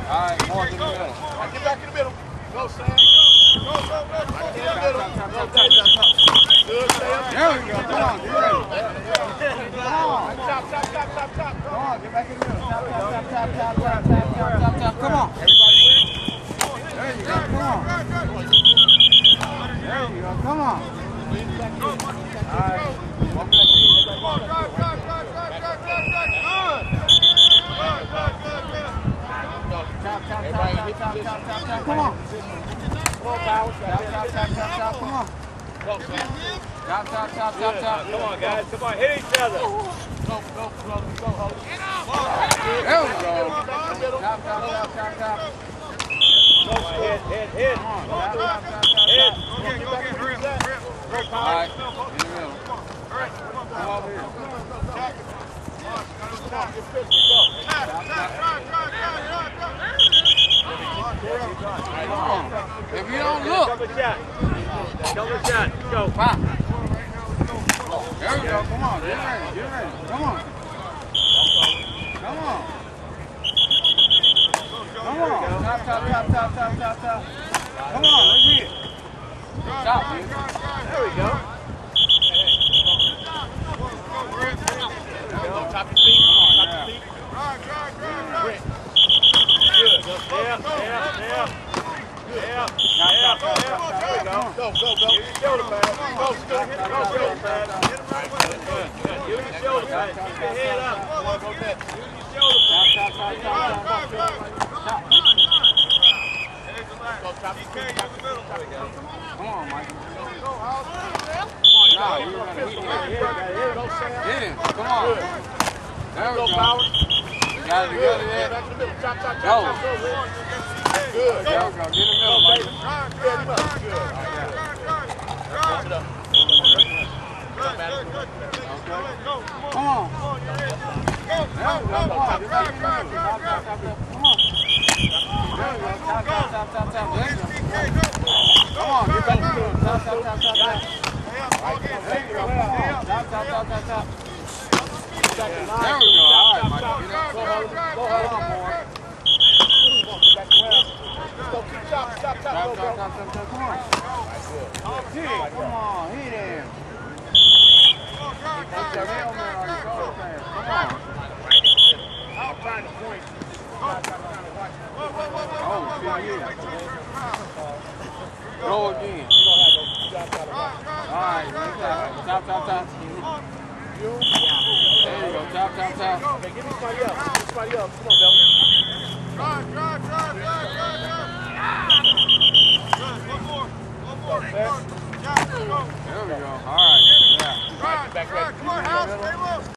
right, Mark in the middle. Now get back in the middle. Go, Sam. Go. Right in the middle. Good, Sam. There we go. Come on, get ready. Come on. Chop. Come on, get back in the middle. Tap. Come on. Everybody win. There you go. Come on. There you go. Come on. All right. Walk back in. Tap. Come on. Come on, Powers. Tap. Come on. Go, Sam. Tap. Come on, guys. Come on, hit each other. Go, Holly. There we go. Tap. Hit. Come on. Hit. Go get Grip. Go, All Powers. right. In the middle. Come over here. Come on. If you don't look. Double shot. Go. Pop. There we go. Come on. Get ready. Come on. Come on. Tap. Come on. Let's hit. Stop, dude. There we go. Top your feet. Come on, Top your yeah. feet. Yeah. Tap. There we go. Go. Shoulder pad. Go, shoulder pad. Give him the shoulder pad. Keep your head up. Go net. Use your shoulder pad. Go top your feet. Come on, Mike. No, you're going to hit him. Go, Sam. Hit him. Come on. There we Go, go. Powers. Got it together there. Back in the middle. Chop. Go. Good. There we go. Get in the middle, Mike. Set him up. Good. Pump it up. Come on. There we go. Come on. Get back in the middle. Tap. Come on. There we go. Tap. There you go. Come on. Get back in the middle. Tap. There you go. Come on. Tap. There we go. All right, Mike. Get up. Go, Holly. Come on, boy. Back around. Go, keep chop. Tap. Go, bro. Come on. Hit it. Come on. Hit him. Put your helmet on your shoulder pad. Come on. I'm trying to point. Oh, see, yeah. Go again. All right, tap. There you go, tap. Okay, give me somebody else. Come on, Belly. There we go. All right, yeah. Back ready.